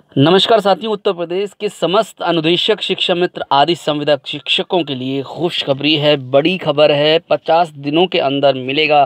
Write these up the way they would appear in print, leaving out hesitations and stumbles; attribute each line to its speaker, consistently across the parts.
Speaker 1: नमस्कार साथियों, उत्तर प्रदेश के समस्त अनुदेशक, शिक्षा मित्र आदि संविदा शिक्षकों के लिए खुशखबरी है। बड़ी खबर है। 50 दिनों के अंदर मिलेगा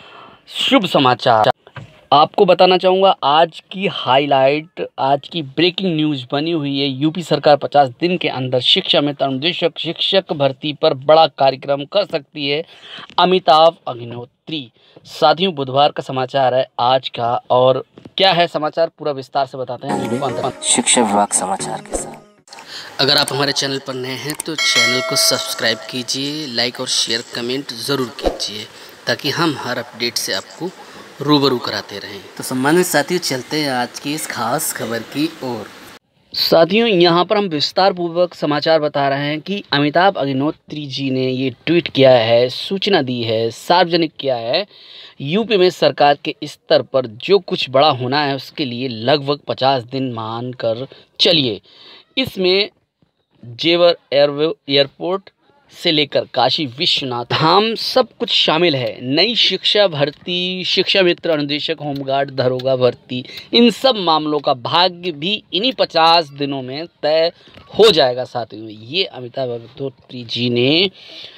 Speaker 1: शुभ समाचार। आपको बताना चाहूँगा आज की हाईलाइट, आज की ब्रेकिंग न्यूज़ बनी हुई है। यूपी सरकार 50 दिन के अंदर शिक्षा मित्र अनुदेशक शिक्षक भर्ती पर बड़ा कार्यक्रम कर सकती है। अमिताभ अग्निहोत्री। साथियों, बुधवार का समाचार है आज का, और क्या है समाचार पूरा विस्तार से बताते हैं
Speaker 2: शिक्षा विभाग समाचार के साथ।
Speaker 1: अगर आप हमारे चैनल पर नए हैं तो चैनल को सब्सक्राइब कीजिए, लाइक और शेयर कमेंट ज़रूर कीजिए ताकि हम हर अपडेट से आपको रूबरू कराते रहें।
Speaker 2: तो सम्मानित साथियों, चलते हैं आज की इस खास खबर की ओर।
Speaker 1: साथियों, यहाँ पर हम विस्तार पूर्वक समाचार बता रहे हैं कि अमिताभ अग्निहोत्री जी ने ये ट्वीट किया है, सूचना दी है, सार्वजनिक किया है। यूपी में सरकार के स्तर पर जो कुछ बड़ा होना है उसके लिए लगभग 50 दिन मान कर चलिए। इसमें जेवर एयरपोर्ट से लेकर काशी विश्वनाथ धाम सब कुछ शामिल है। नई शिक्षा भर्ती, शिक्षा मित्र अनुदेशक, होमगार्ड, दरोगा भर्ती, इन सब मामलों का भाग्य भी इन्हीं 50 दिनों में तय हो जाएगा। साथियों, ये अमिताभ अग्निहोत्री जी ने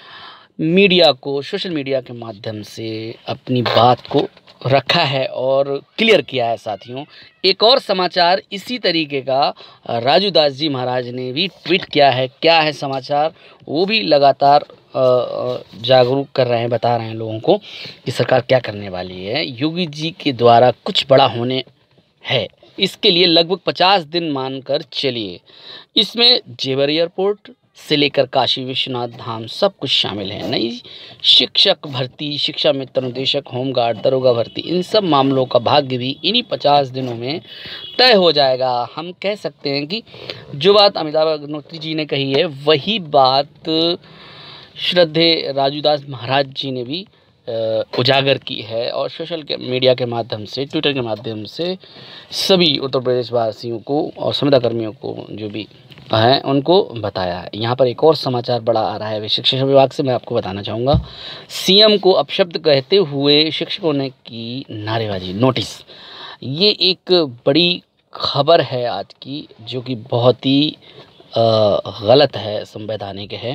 Speaker 1: मीडिया को, सोशल मीडिया के माध्यम से अपनी बात को रखा है और क्लियर किया है। साथियों, एक और समाचार इसी तरीके का राजू दास जी महाराज ने भी ट्वीट किया है। क्या है समाचार, वो भी लगातार जागरूक कर रहे हैं, बता रहे हैं लोगों को कि सरकार क्या करने वाली है। योगी जी के द्वारा कुछ बड़ा होने है, इसके लिए लगभग 50 दिन मानकर चलिए। इसमें जेवर एयरपोर्ट से लेकर काशी विश्वनाथ धाम सब कुछ शामिल है। नई शिक्षक भर्ती, शिक्षा मित्र अनुदेशक, होमगार्ड, दरोगा भर्ती, इन सब मामलों का भाग्य भी इन्हीं 50 दिनों में तय हो जाएगा। हम कह सकते हैं कि जो बात अमिताभ अग्निहोत्री जी ने कही है वही बात श्रद्धेय राजू दास महाराज जी ने भी उजागर की है और सोशल मीडिया के माध्यम से, ट्विटर के माध्यम से सभी उत्तर प्रदेश वासियों को और संविदा कर्मियों को जो भी हैं उनको बताया है। यहाँ पर एक और समाचार बड़ा आ रहा है शिक्षा विभाग से, मैं आपको बताना चाहूँगा। सीएम को अपशब्द कहते हुए शिक्षकों ने की नारेबाजी, नोटिस। ये एक बड़ी खबर है आज की, जो कि बहुत ही गलत है, संवैधानिक है।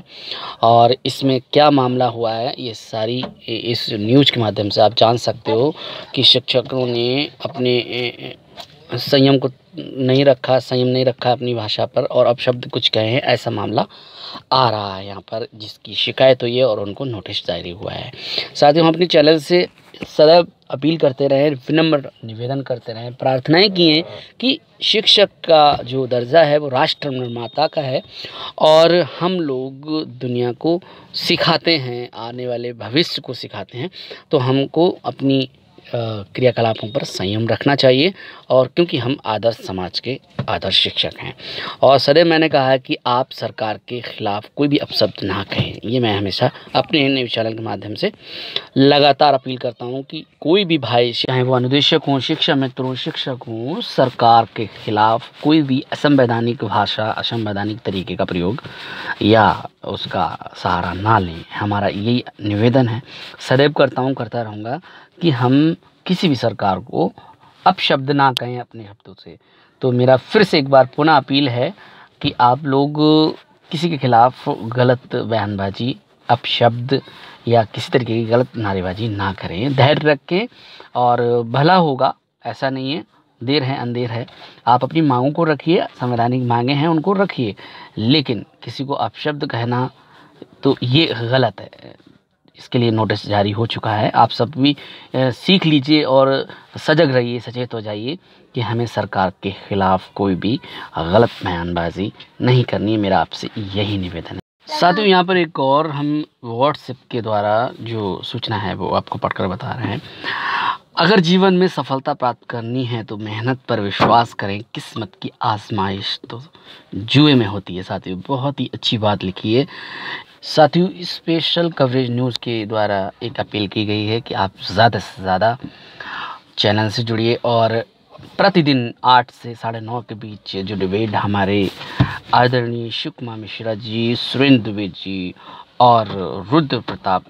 Speaker 1: और इसमें क्या मामला हुआ है ये सारी इस न्यूज़ के माध्यम से आप जान सकते हो कि शिक्षकों ने अपने संयम नहीं रखा अपनी भाषा पर और अपशब्द कुछ कहे हैं, ऐसा मामला आ रहा है यहाँ पर, जिसकी शिकायत हुई है और उनको नोटिस जारी हुआ है। साथ ही हम अपने चैनल से सदैव अपील करते रहे, विनम्र निवेदन करते रहे, प्रार्थनाएं की हैं कि शिक्षक का जो दर्जा है वो राष्ट्र निर्माता का है और हम लोग दुनिया को सिखाते हैं, आने वाले भविष्य को सिखाते हैं। तो हमको अपनी क्रियाकलापों पर संयम रखना चाहिए, और क्योंकि हम आदर्श समाज के आदर्श शिक्षक हैं। और सदैव मैंने कहा है कि आप सरकार के खिलाफ कोई भी अपशब्द ना कहें। ये मैं हमेशा अपने न्यूज़ चैनल के माध्यम से लगातार अपील करता हूं कि कोई भी भाई, चाहे वो अनुदेशक हों, शिक्षा मित्र हों, शिक्षक हों, सरकार के खिलाफ कोई भी असंवैधानिक भाषा, असंवैधानिक तरीके का प्रयोग या उसका सहारा ना लें। हमारा यही निवेदन है, सदैव करता हूँ, करता रहूँगा कि हम किसी भी सरकार को अपशब्द ना कहें अपने शब्दों से। तो मेरा फिर से एक बार पुनः अपील है कि आप लोग किसी के खिलाफ गलत बयानबाजी, अपशब्द या किसी तरीके की गलत नारेबाजी ना करें। धैर्य रखें और भला होगा, ऐसा नहीं है देर है अंधेर है। आप अपनी मांगों को रखिए, संवैधानिक मांगे हैं उनको रखिए, लेकिन किसी को अपशब्द कहना तो ये गलत है। इसके लिए नोटिस जारी हो चुका है। आप सब भी सीख लीजिए और सजग रहिए, सचेत हो जाइए कि हमें सरकार के खिलाफ कोई भी गलत बयानबाजी नहीं करनी है। मेरा आपसे यही निवेदन है। साथियों, यहाँ पर एक और हम व्हाट्सएप के द्वारा जो सूचना है वो आपको पढ़कर बता रहे हैं। अगर जीवन में सफलता प्राप्त करनी है तो मेहनत पर विश्वास करें, किस्मत की आजमाइश तो जुए में होती है। साथियों, बहुत ही अच्छी बात लिखी है। साथियों, स्पेशल कवरेज न्यूज़ के द्वारा एक अपील की गई है कि आप ज़्यादा से ज़्यादा चैनल से जुड़िए और प्रतिदिन 8 से 9:30 के बीच जो डिबेट हमारे आदरणीय शिव कुमार मिश्रा जी, सुरेंद्र दुबे जी और रुद्र प्रताप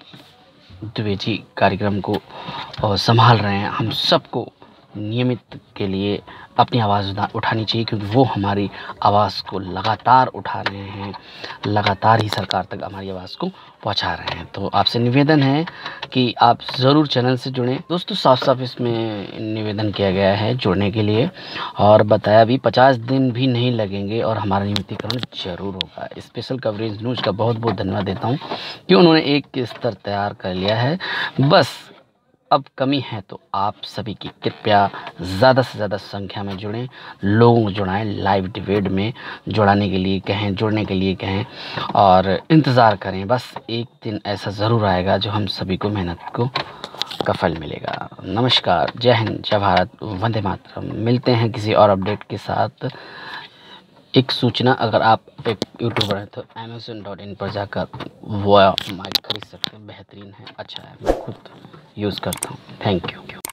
Speaker 1: दुबे जी कार्यक्रम को संभाल रहे हैं, हम सबको नियमित के लिए अपनी आवाज़ उठानी चाहिए, क्योंकि वो हमारी आवाज़ को लगातार उठा रहे हैं, लगातार ही सरकार तक हमारी आवाज़ को पहुंचा रहे हैं। तो आपसे निवेदन है कि आप ज़रूर चैनल से जुड़ें। दोस्तों साफ साफ इसमें निवेदन किया गया है जुड़ने के लिए, और बताया भी 50 दिन भी नहीं लगेंगे और हमारा नियमितीकरण ज़रूर होगा। स्पेशल कवरेज न्यूज़ का बहुत बहुत धन्यवाद देता हूँ कि उन्होंने एक स्तर तैयार कर लिया है। बस अब कमी है तो आप सभी की कृपया ज़्यादा से ज़्यादा संख्या में जुड़ें, लोगों को जुड़ाएं, लाइव डिबेट में जुड़ाने के लिए कहें, जुड़ने के लिए कहें, और इंतज़ार करें। बस एक दिन ऐसा ज़रूर आएगा जो हम सभी को मेहनत को का फल मिलेगा। नमस्कार, जय हिंद, जय भारत, वंदे मातरम। मिलते हैं किसी और अपडेट के साथ। एक सूचना, अगर आप एक यूट्यूबर हैं तो amazon.in पर जाकर वो माइक खरीद सकते हैं, बेहतरीन है, अच्छा है, मैं खुद यूज़ करता हूँ। Thank you.